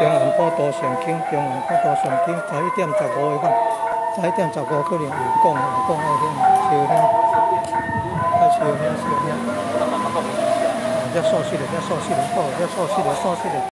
中原普渡上京，中原普渡上京11:15的款，11:15可能有讲爱烧香，烧香。这素食的，好，这素食的。